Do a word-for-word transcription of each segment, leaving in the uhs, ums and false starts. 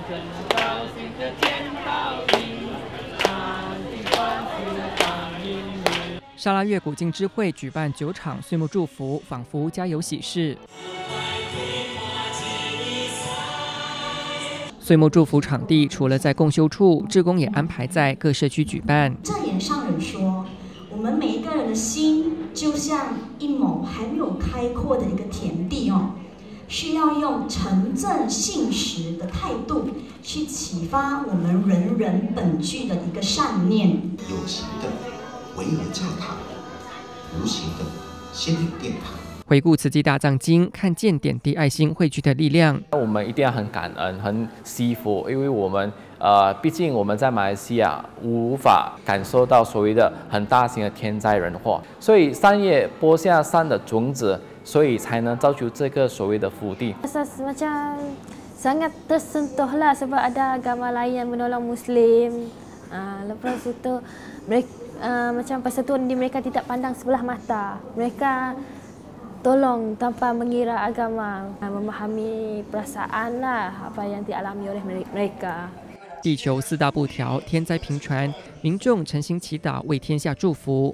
真高兴的见到你，安定欢喜放音乐。 沙拉越古晋之会举办九场岁末祝福，仿佛家有喜事。岁末祝福场地除了在共修处，志工也安排在各社区举办。 正言上人说，我们每一个人的心就像一亩还没有开阔的一个田地哦，需要用诚正信实的态度去启发我们人人本具的一个善念。 有形的巍峨教堂，无形的心灵殿堂。 回顾慈济大藏经，看见点滴爱心汇聚的力量。 我们一定要很感恩、很惜福，因为我们呃，毕竟我们在马来西亚无法感受到所谓的很大型的天灾人祸，所以善业播下善的种子，所以才能造就这个所谓的福地。 Macam sangat tersentuh lah sebab ada agama lain yang menolong Muslim. Uh, lepas itu mereka uh, macam persatuan di mereka tidak pandang sebelah mata. Mereka tolong tanpa mengira agama, memahami perasaan lah apa yang dialami oleh mereka。 地球四大不调，天灾频传，民众诚心祈祷，为天下祝福。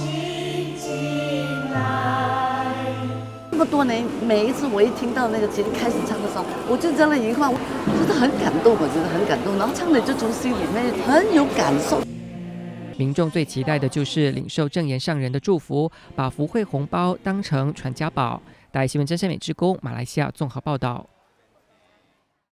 这么多年，每一次我一听到那个节目开始唱的时候，我就在那一块，我真的很感动，我觉得很感动，然后唱的就从心里面很有感受。 民众最期待的就是领受正言上人的祝福，把福慧红包当成传家宝。大爱新闻真善美之功，马来西亚综合报道。